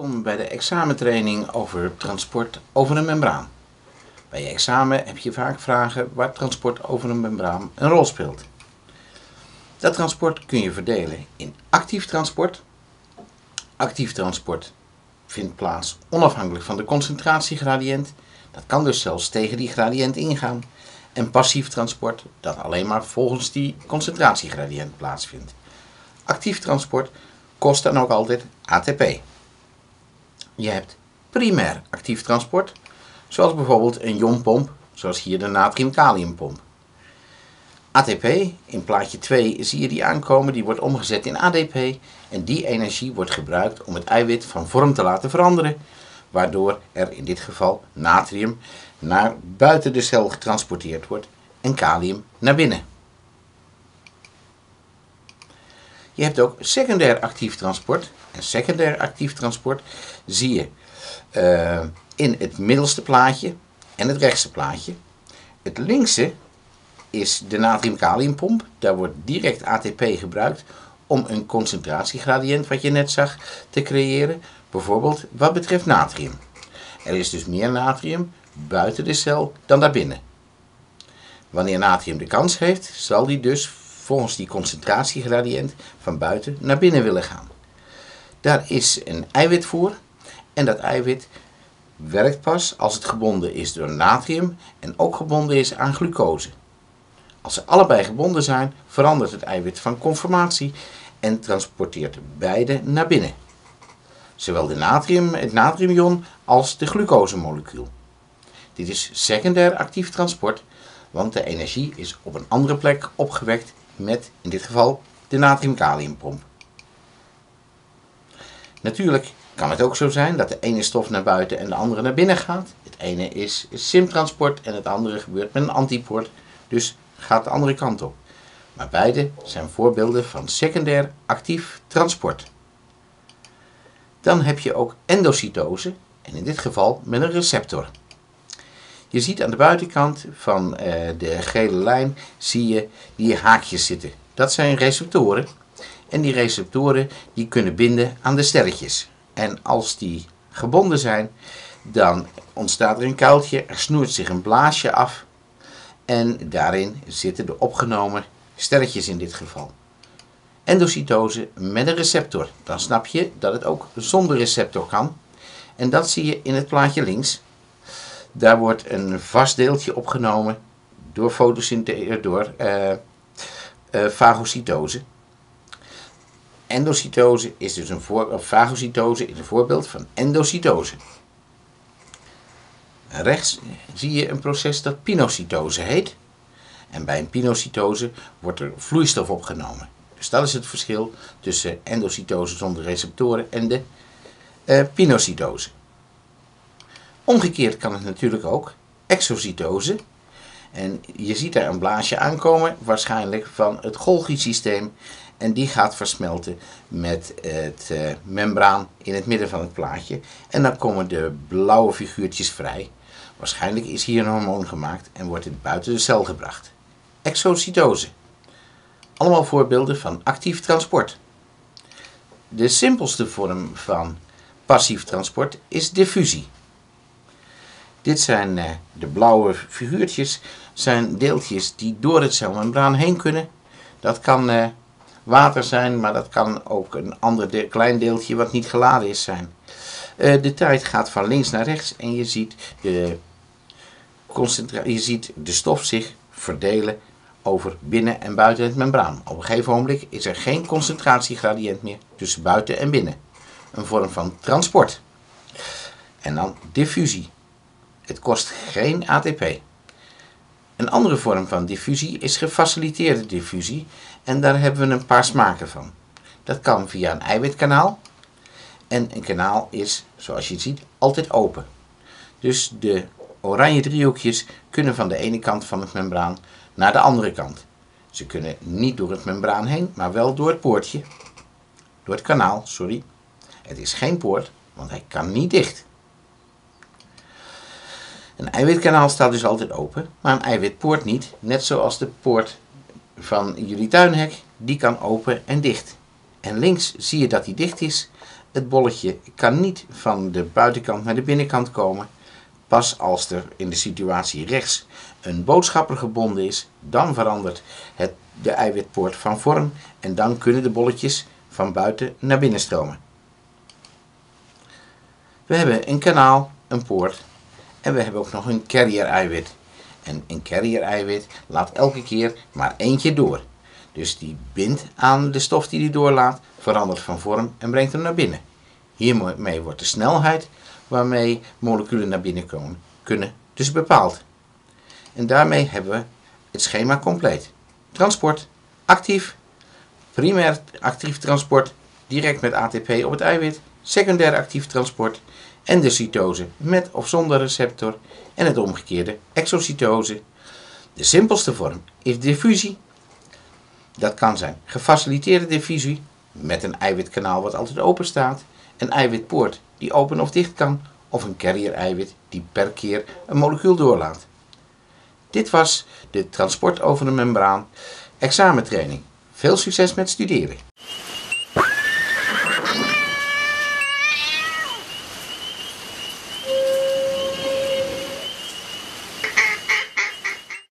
Welkom bij de examentraining over transport over een membraan. Bij je examen heb je vaak vragen waar transport over een membraan een rol speelt. Dat transport kun je verdelen in actief transport. Actief transport vindt plaats onafhankelijk van de concentratiegradiënt. Dat kan dus zelfs tegen die gradiënt ingaan. En passief transport dat alleen maar volgens die concentratiegradiënt plaatsvindt. Actief transport kost dan ook altijd ATP. Je hebt primair actief transport, zoals bijvoorbeeld een jonpomp, zoals hier de natrium-kaliumpomp. ATP, in plaatje 2 zie je die aankomen, die wordt omgezet in ADP en die energie wordt gebruikt om het eiwit van vorm te laten veranderen, waardoor er in dit geval natrium naar buiten de cel getransporteerd wordt en kalium naar binnen. Je hebt ook secundair actief transport. En secundair actief transport zie je in het middelste plaatje en het rechtste plaatje. Het linkse is de natrium-kaliumpomp. Daar wordt direct ATP gebruikt om een concentratiegradiënt, wat je net zag, te creëren. Bijvoorbeeld wat betreft natrium. Er is dus meer natrium buiten de cel dan daarbinnen. Wanneer natrium de kans heeft, zal die dus volgens die concentratiegradiënt van buiten naar binnen willen gaan. Daar is een eiwit voor en dat eiwit werkt pas als het gebonden is door natrium en ook gebonden is aan glucose. Als ze allebei gebonden zijn, verandert het eiwit van conformatie en transporteert beide naar binnen. Zowel het natriumion als de glucosemolecuul. Dit is secundair actief transport, want de energie is op een andere plek opgewekt met in dit geval de natrium-kaliumpomp. Natuurlijk kan het ook zo zijn dat de ene stof naar buiten en de andere naar binnen gaat. Het ene is symtransport en het andere gebeurt met een antipoort, dus gaat de andere kant op. Maar beide zijn voorbeelden van secundair actief transport. Dan heb je ook endocytose en in dit geval met een receptor. Je ziet aan de buitenkant van de gele lijn zie je die haakjes zitten. Dat zijn receptoren. En die receptoren die kunnen binden aan de sterretjes. En als die gebonden zijn, dan ontstaat er een kuiltje, er snoert zich een blaasje af. En daarin zitten de opgenomen sterretjes in dit geval. Endocytose met een receptor. Dan snap je dat het ook zonder receptor kan. En dat zie je in het plaatje links. Daar wordt een vast deeltje opgenomen door fagocytose. Endocytose is dus fagocytose is een voorbeeld van endocytose. Rechts zie je een proces dat pinocytose heet. En bij een pinocytose wordt er vloeistof opgenomen. Dus dat is het verschil tussen endocytose zonder receptoren en de pinocytose. Omgekeerd kan het natuurlijk ook, exocytose. En je ziet daar een blaasje aankomen, waarschijnlijk van het Golgi-systeem. En die gaat versmelten met het membraan in het midden van het plaatje. En dan komen de blauwe figuurtjes vrij. Waarschijnlijk is hier een hormoon gemaakt en wordt het buiten de cel gebracht. Exocytose. Allemaal voorbeelden van actief transport. De simpelste vorm van passief transport is diffusie. Dit zijn de blauwe figuurtjes, zijn deeltjes die door het celmembraan heen kunnen. Dat kan water zijn, maar dat kan ook een ander klein deeltje wat niet geladen is zijn. De tijd gaat van links naar rechts en je ziet de stof zich verdelen over binnen en buiten het membraan. Op een gegeven moment is er geen concentratiegradiënt meer tussen buiten en binnen. Een vorm van transport. En dan diffusie. Het kost geen ATP. Een andere vorm van diffusie is gefaciliteerde diffusie en daar hebben we een paar smaken van. Dat kan via een eiwitkanaal en een kanaal is, zoals je ziet, altijd open. Dus de oranje driehoekjes kunnen van de ene kant van het membraan naar de andere kant. Ze kunnen niet door het membraan heen, maar wel door het poortje. Door het kanaal, sorry. Het is geen poort, want hij kan niet dicht. Een eiwitkanaal staat dus altijd open, maar een eiwitpoort niet. Net zoals de poort van jullie tuinhek, die kan open en dicht. En links zie je dat die dicht is Het bolletje kan niet van de buitenkant naar de binnenkant komen. Pas als er in de situatie rechts een boodschapper gebonden is, dan verandert de eiwitpoort van vorm en dan kunnen de bolletjes van buiten naar binnen stromen. We hebben een kanaal, een poort en we hebben ook nog een carrier-eiwit. En een carrier-eiwit laat elke keer maar eentje door. Dus die bindt aan de stof die die doorlaat, verandert van vorm en brengt hem naar binnen. Hiermee wordt de snelheid waarmee moleculen naar binnen kunnen dus bepaald. En daarmee hebben we het schema compleet. Transport, actief, primair actief transport, direct met ATP op het eiwit, secundair actief transport, endocytose met of zonder receptor en het omgekeerde, exocytose. De simpelste vorm is diffusie. Dat kan zijn gefaciliteerde diffusie met een eiwitkanaal wat altijd open staat, een eiwitpoort die open of dicht kan of een carrier-eiwit die per keer een molecuul doorlaat. Dit was de transport over de membraan examentraining. Veel succes met studeren!